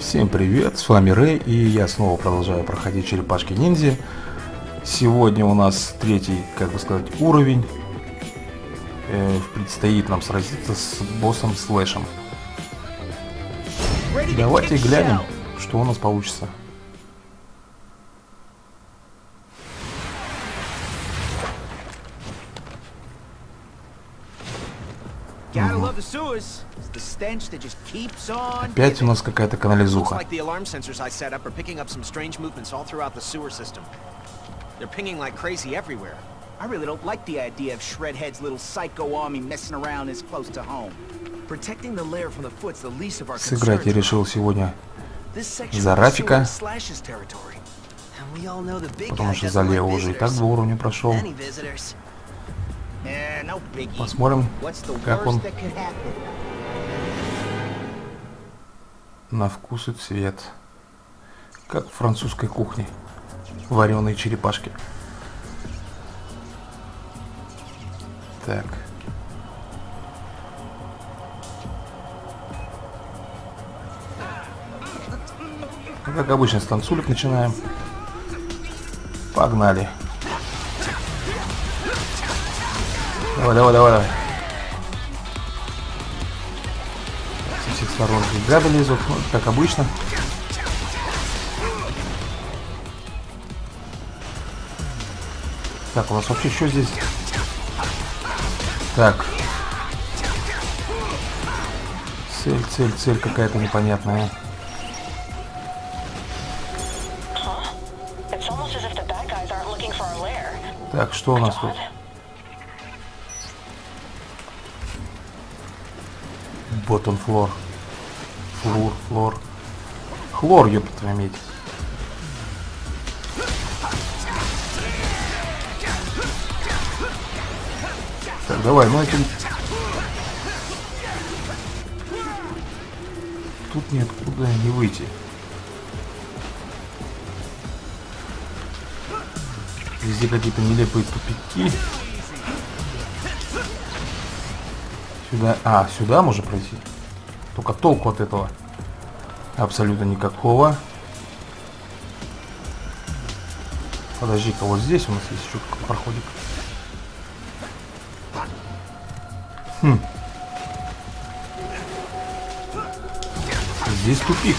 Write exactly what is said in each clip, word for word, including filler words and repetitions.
Всем привет, с вами Рэй, и я снова продолжаю проходить черепашки ниндзя. Сегодня у нас третий, как бы сказать, уровень. Э, предстоит нам сразиться с боссом Слэшем. Давайте глянем, что у нас получится. Опять у нас какая-то канализуха. Сыграть я решил сегодня за Рафика, потому что за Лео уже и так два уровня прошел. Посмотрим, как он на вкус и цвет. Как в французской кухне. Вареные черепашки. Так. Как обычно, с танцулек начинаем. Погнали. Давай, давай, давай, давай. Со всех сторон гады лезут, ну, как обычно. Так, у нас вообще что здесь? Так. Цель, цель, цель какая-то непонятная. Так, что у нас тут? Ботон флор. Флур, флор. Хлор, ёпта твою медь. Так, давай, ну этим... Тут ниоткуда не выйти. Везде какие-то нелепые тупики. Сюда, а, сюда можно пройти. Только толку от этого абсолютно никакого. Подожди-ка, вот здесь у нас есть еще какой проходик. Хм. Здесь тупик.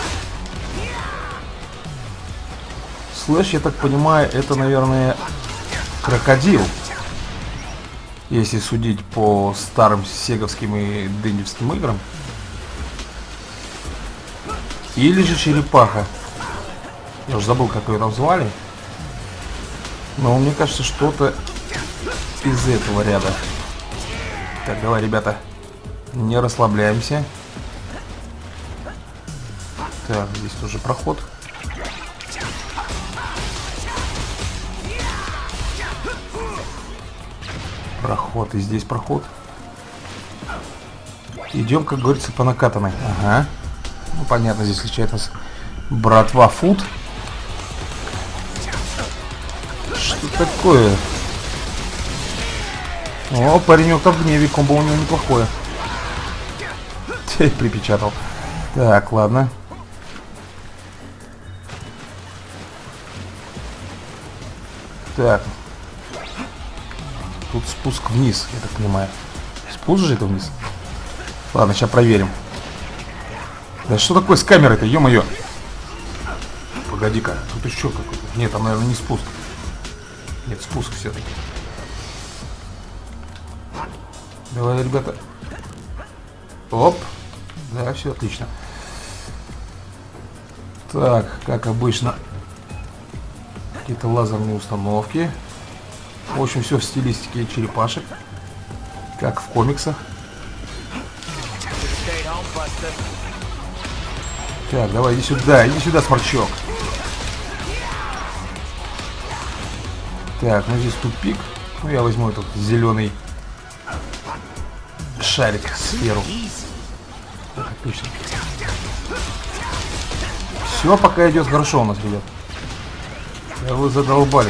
Слэш, я так понимаю, это, наверное, крокодил. Если судить по старым сеговским и дендевским играм. Или же черепаха. Я уже забыл, как ее там звали. Но мне кажется, что-то из этого ряда. Так, давай, ребята, не расслабляемся. Так, здесь тоже проход. Проход, и здесь проход. Идем, как говорится, по накатанной. Ага. Ну, понятно, здесь встречает нас братва Фут. Что такое? О, паренек-то в гневе, комбо у него неплохое. Припечатал. Так, ладно. Так. Тут спуск вниз, я так понимаю. Спуск же это вниз? Ладно, сейчас проверим. Да что такое с камерой-то, ё-моё? Погоди-ка, тут еще какой-то. Нет, там, наверное, не спуск. Нет, спуск все-таки. Давай, ребята. Оп. Да, все отлично. Так, как обычно. Какие-то лазерные установки. В общем, все в стилистике черепашек. Как в комиксах. Так, давай, иди сюда, иди сюда, сморчок. Так, ну здесь тупик. Ну, я возьму этот зеленый шарик, сферу. Так, отлично. Все пока идет хорошо у нас, ребят. Да вы задолбали.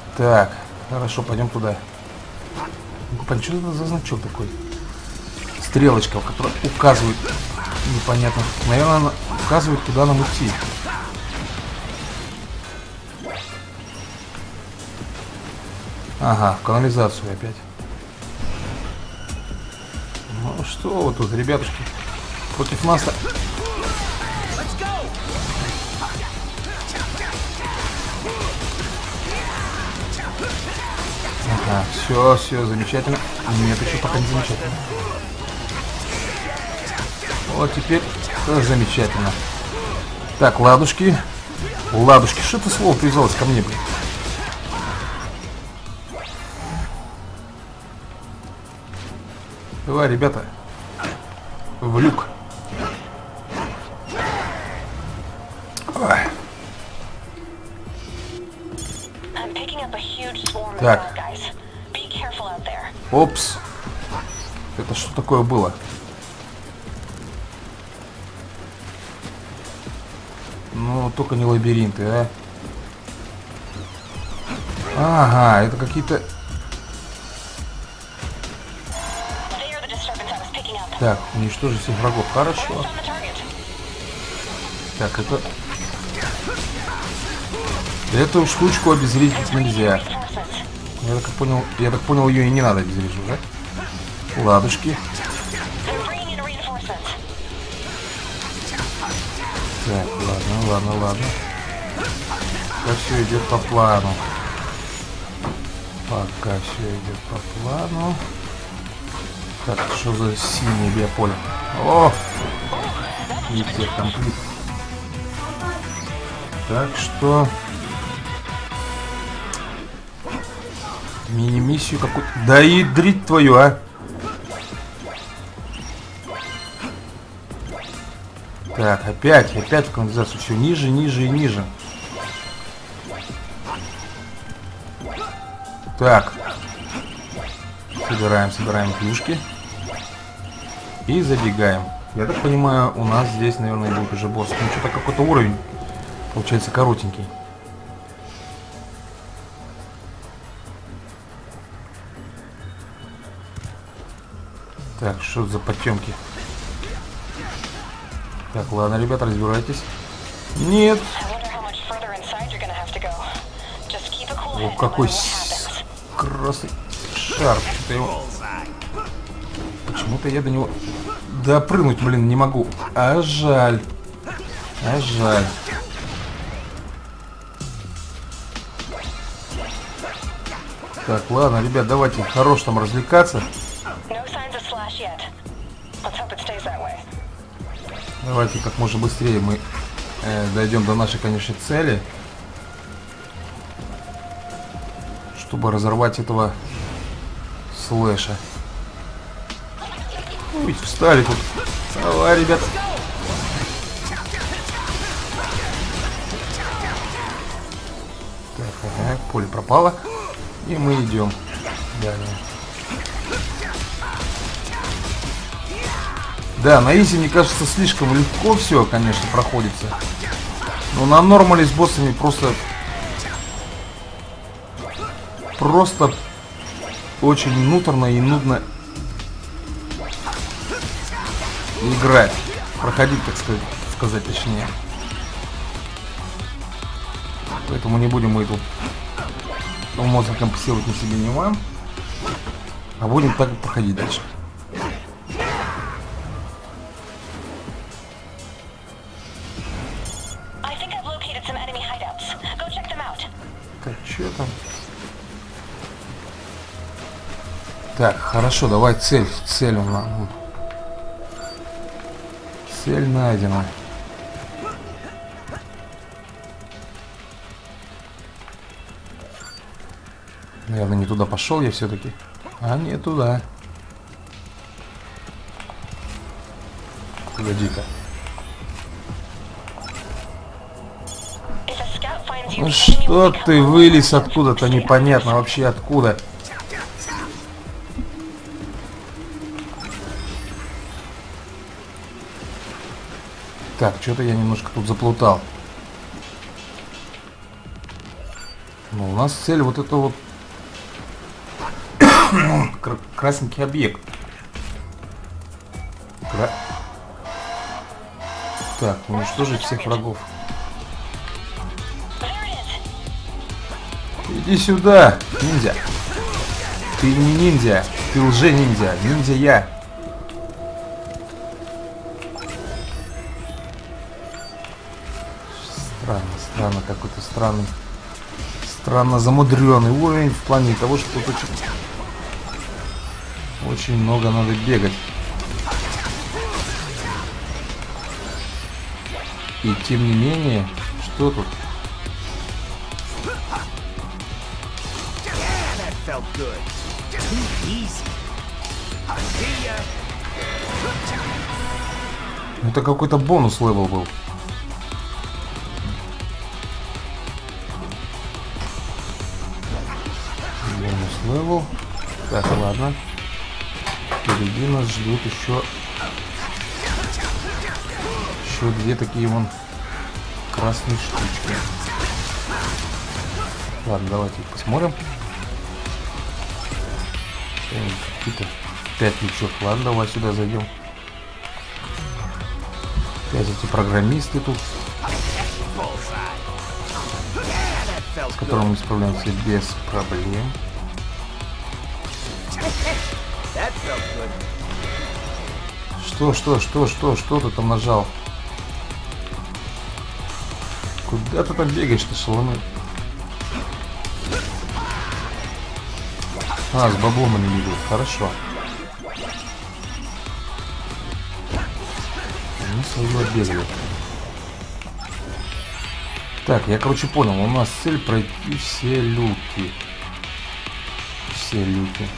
Так, хорошо, пойдем туда. Ну, что это за значок такой? стрелочка, которая указывает, непонятно, наверное, она указывает, куда нам идти. Ага, в канализацию опять. Ну что вы тут, ребятушки, против нас-то... Ага, все, все, замечательно. Нет, еще пока не замечательно. Вот теперь э, замечательно. Так, ладушки. Ладушки, что ты слово привязалось ко мне, блин? Давай, ребята. В люк. Ой. Так. Опс. Это что такое было? Ну, только не лабиринты, а. Ага, это какие-то... Так, уничтожить всех врагов. Хорошо. Так, это... Эту штучку обезвредить нельзя. Я так понял, я так понял, ее и не надо обезвреживать, да? Ладушки. Так, ладно, ладно, ладно. Пока все идет по плану. Пока все идет по плану. Так, что за синее биополе? О! И те комплит. Так что... Мини-миссию какую-то... Да и дрить твою, а! Так, опять, опять в канализацию. Все ниже, ниже и ниже. Так. Собираем, собираем плюшки. И забегаем. Я так понимаю, у нас здесь, наверное, будет уже босс. Ну, что-то какой-то уровень получается коротенький. Так, что за потемки? Так, ладно, ребята, разбирайтесь. Нет. О, какой красный шар. Что-то его... Почему-то я до него допрыгнуть, блин, не могу. А жаль. А жаль. Так, ладно, ребят, давайте хорош там развлекаться. Давайте как можно быстрее мы э, дойдем до нашей, конечно, цели. Чтобы разорвать этого слэша. Ой, встали тут. Давай, ребята. Так, ага, поле пропало. И мы идем далее. Да, на изи, мне кажется, слишком легко все, конечно, проходится. Но на нормале с боссами просто... Просто очень муторно и нудно играть. Проходить, так сказать, сказать точнее. Поэтому не будем мы тут мозг компенсировать ни себе, ни вам. А будем так проходить дальше. Так, что там? Так, хорошо, давай цель. Цель у нас. Цель найдена. Наверное, не туда пошел я все-таки. А не туда. Погоди-ка. Ну что ты вылез откуда-то, непонятно вообще откуда. Так, что-то я немножко тут заплутал. Ну, у нас цель вот это вот красненький объект. Куда? Так, уничтожить всех врагов. Иди сюда, ниндзя. Ты не ниндзя, ты лже-ниндзя. Ниндзя я. Странно, странно, какой-то странный, странно замудренный уровень в плане того, что тут очень, очень много надо бегать. И тем не менее, что тут? Это какой-то бонус левел был. Бонус левел. Так, ладно. Впереди нас ждут еще еще две такие вон красные штучки. Ладно, давайте их посмотрим. Какие-то пять лечок. Ладно, давай сюда зайдем. Опять эти программисты тут, с которыми мы справляемся без проблем. Что, что, что, что, что ты там нажал? Куда ты там бегаешь-то, шалуны? А, с баблом они бегают. Хорошо. Они свое бегали. Так, я, короче, понял. У нас цель пройти все люки. Все люки.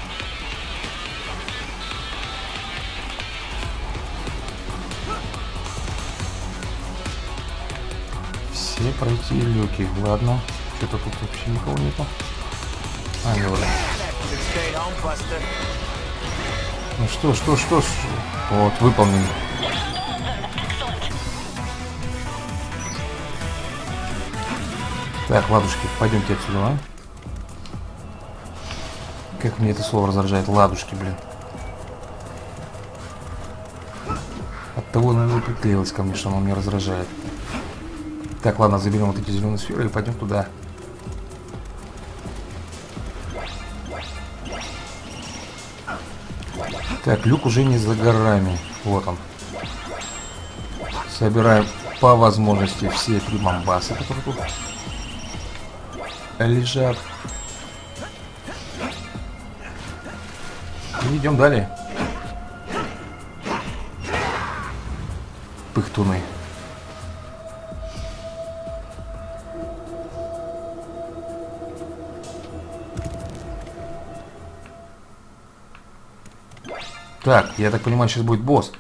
Все пройти люки. Ладно. Что-то тут вообще никого нету. А, не ладно. Ну что, что, что, что? Вот, выполнен. Так, ладушки, пойдемте отсюда, а? Как мне это слово раздражает, ладушки, блин. От того, наверное, приклеилось ко мне, что оно меня раздражает. Так, ладно, заберем вот эти зеленые сферы и пойдем туда. Так, люк уже не за горами. Вот он. Собираем по возможности все три бомбасы, которые тут лежат. И идем далее. Пыхтуны. Так, я так понимаю, сейчас будет босс.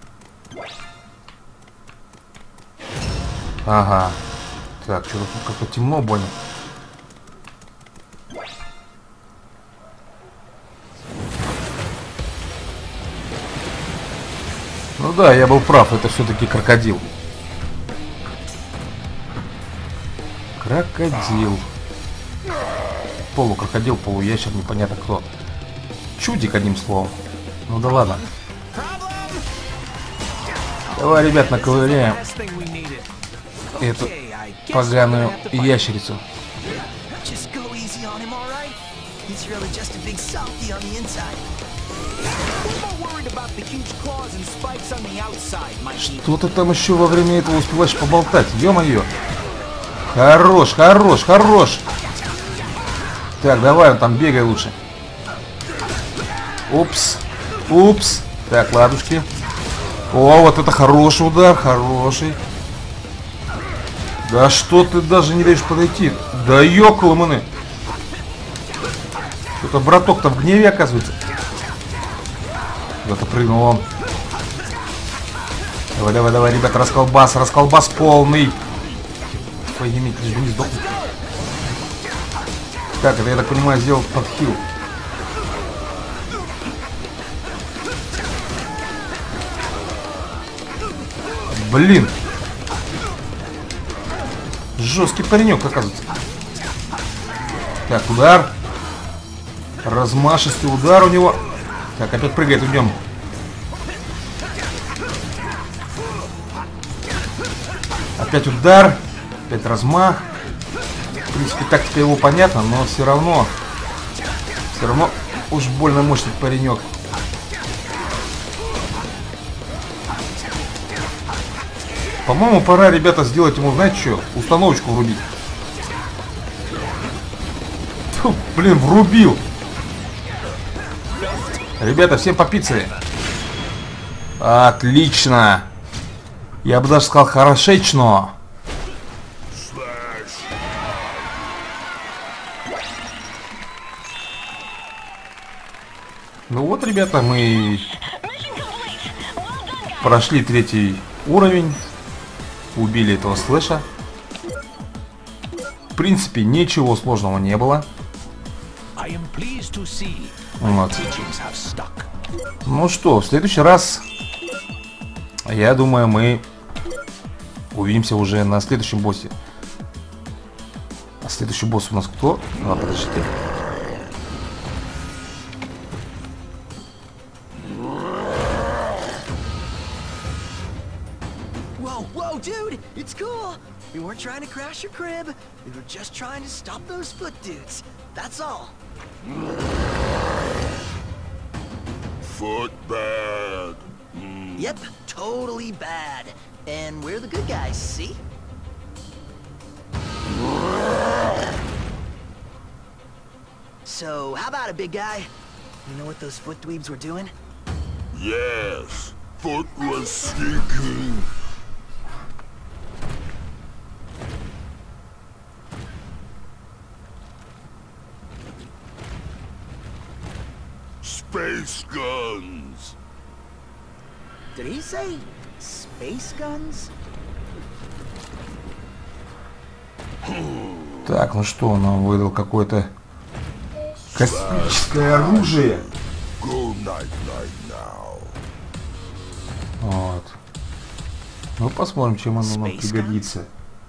Ага. Так, что-то тут как-то темно больно. Ну да, я был прав, это все-таки крокодил. Крокодил. Полукрокодил, полуящер, непонятно кто. Чудик, одним словом. Ну да ладно. Давай, ребят, наковыряем эту поганую ящерицу. Что ты там еще во время этого успеваешь поболтать? Ё-моё. Хорош, хорош, хорош. Так, давай, он там бегай лучше. Упс. Упс. Так, ладушки. О, вот это хороший удар, хороший. Да что ты даже не даешь подойти? Да ёкаламаны. Что-то браток-то в гневе, оказывается. Куда-то прыгнул он. Давай, давай, давай, ребята, расколбас, расколбас полный. Поймите, лишь бы не сдохнуть. Так, это, я так понимаю, сделал подхил. Блин. Жесткий паренек, оказывается. Так, удар. Размашистый удар у него. Так, опять прыгает, уйдем. Опять удар. Опять размах. В принципе, тактика его понятна, но все равно... Все равно уж больно мощный паренек. По-моему, пора, ребята, сделать ему, знаете что, установочку врубить. Фу, блин, врубил. Ребята, всем по пицце. Отлично. Я бы даже сказал, хорошечно. Ну вот, ребята, мы прошли третий уровень. Убили этого слэша. В принципе, ничего сложного не было. Вот. Ну что, в следующий раз, я думаю, мы увидимся уже на следующем боссе. А следующий босс у нас кто? А, подождите. Dude, it's cool. We weren't trying to crash your crib. We were just trying to stop those foot dudes. That's all. Foot bad. Mm. Yep, totally bad. And we're the good guys, see? So, how about it, big guy? You know what those foot dweebs were doing? Yes. Foot was sneaking. Space guns. Did he say space guns? Так, ну что, он нам выдал какое-то космическое оружие. Go night night now. Вот. Ну посмотрим, чем оно нам пригодится.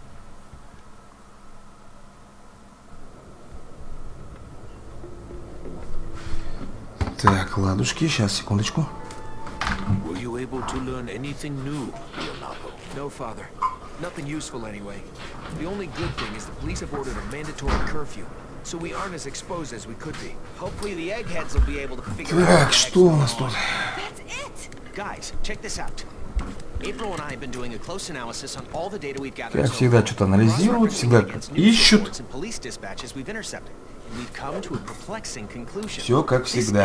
Так, ладушки, сейчас, секундочку. Were you able to learn anything new, Leonardo? No, Father. Nothing useful anyway. The only good thing is the police have ordered a mandatory curfew, so we aren't as exposed as we could be. Hopefully the eggheads will be able to figure out. Так, что у нас тут? That's it! Guys, check this out. April and I have been doing a close analysis on all the data we've gathered. Как всегда, что-то анализируют, всегда ищут. Все как всегда.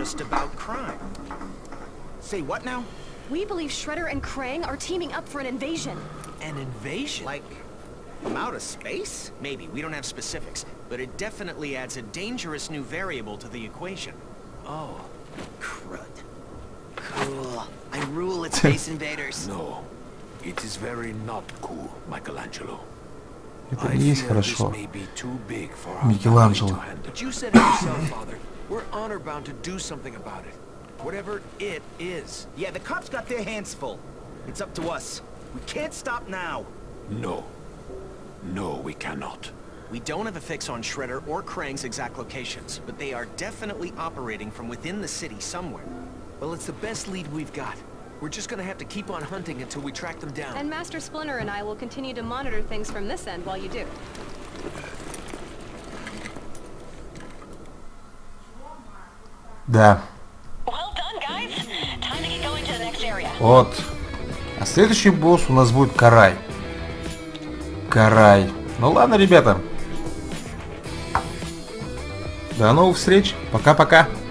Say what now? We believe Shredder and Krang are teaming up for an invasion. An invasion? Like, from outer space? Maybe, we don't have specifics, but it definitely adds a dangerous new variable to the equation. Oh, crud. Cool. I rule at Space Invaders. No, it is very not cool, Michelangelo. Это не есть хорошо. Микеланджело. But you said it yourself, Father. We're honor bound to do something about it. Whatever it is. Yeah, the cops got their hands full. It's up to us. We can't stop now. No. No, we cannot. We don't have a fix on Shredder or Krang's exact locations, but they are definitely operating from within the city somewhere. Well, it's the best lead we've got. We're just gonna have to keep on hunting until we track them down. And Master Splinter and I will continue to monitor things from this end while you do. Да. Well done, guys. Time to get going to the next area. Вот. А следующий босс у нас будет Карай. Карай. Ну ладно, ребята. До новых встреч. Пока-пока.